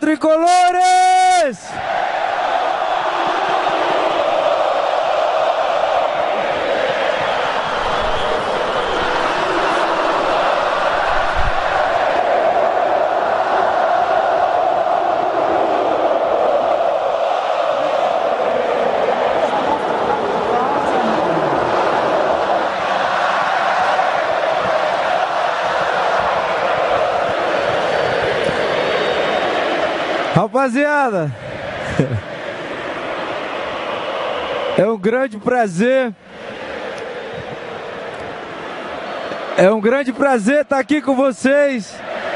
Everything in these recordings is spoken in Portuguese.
tricolores! Rapaziada, é um grande prazer estar aqui com vocês.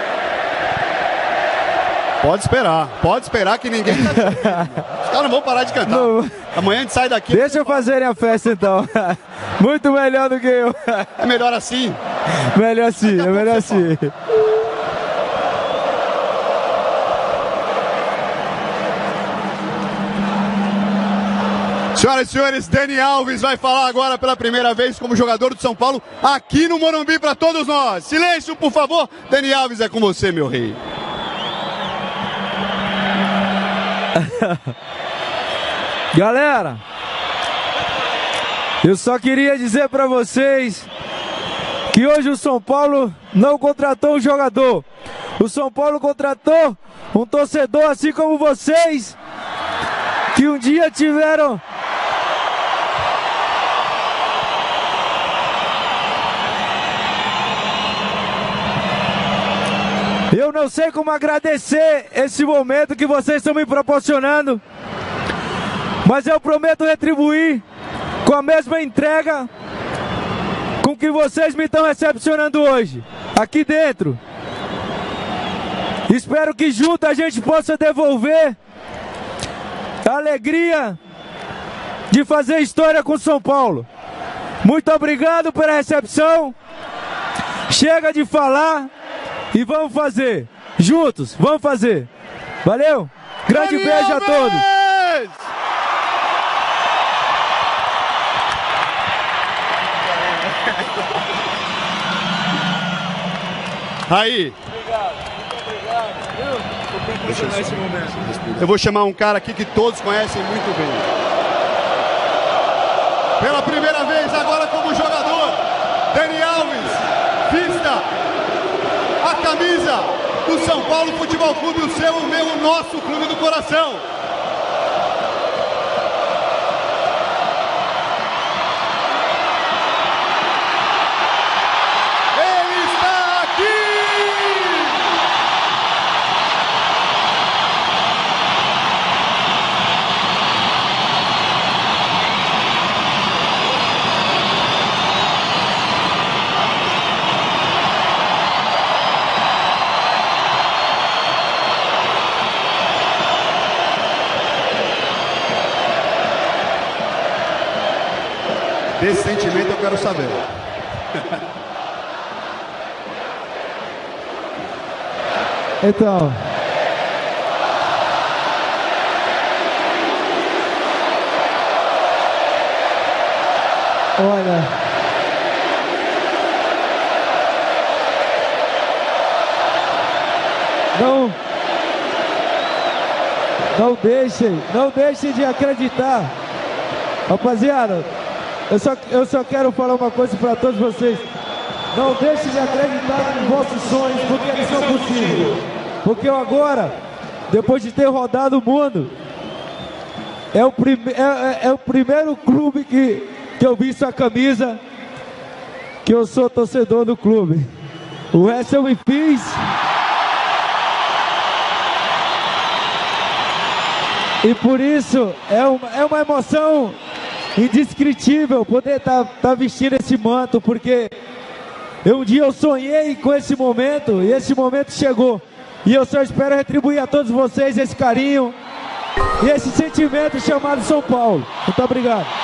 Pode esperar que ninguém tá... Os caras não vvão parar de cantar. Não. Amanhã a gente sai daqui. Deixa eu fazerem a festa então. Muito melhor do que eu. É melhor assim? Melhor assim, é melhor assim. Senhoras e senhores, Dani Alves vai falar agora pela primeira vez como jogador do São Paulo aqui no Morumbi para todos nós. Silêncio, por favor. Dani Alves, é com você, meu rei. Galera, eu só queria dizer para vocês que hoje o São Paulo não contratou um jogador. O São Paulo contratou um torcedor assim como vocês, que um dia tiveram... Eu não sei como agradecer esse momento que vocês estão me proporcionando, mas eu prometo retribuir com a mesma entrega com que vocês me estão recepcionando hoje, aqui dentro. Espero que junto a gente possa devolver a alegria de fazer história com São Paulo. Muito obrigado pela recepção. Chega de falar. E vamos fazer, juntos, vamos fazer. Valeu? Grande beijo a todos. Aí. Eu vou chamar um cara aqui que todos conhecem muito bem. Pela primeira vez agora como jogador, Dani Alves, vista a camisa do São Paulo Futebol Clube, o seu, o meu, o nosso clube do coração. Ele está aqui! Desse sentimento eu quero saber. Então, olha, não deixem de acreditar, rapaziada. Eu só quero falar uma coisa para todos vocês. Não deixem de acreditar nos vossos sonhos, porque eles são possíveis. Porque eu agora, depois de ter rodado o mundo, é o primeiro clube que eu visto a camisa, que eu sou torcedor do clube. O resto eu me fiz. E por isso é uma emoção indescritível poder tá vestindo esse manto, porque um dia eu sonhei com esse momento e esse momento chegou. E eu só espero retribuir a todos vocês esse carinho e esse sentimento chamado São Paulo. Muito obrigado.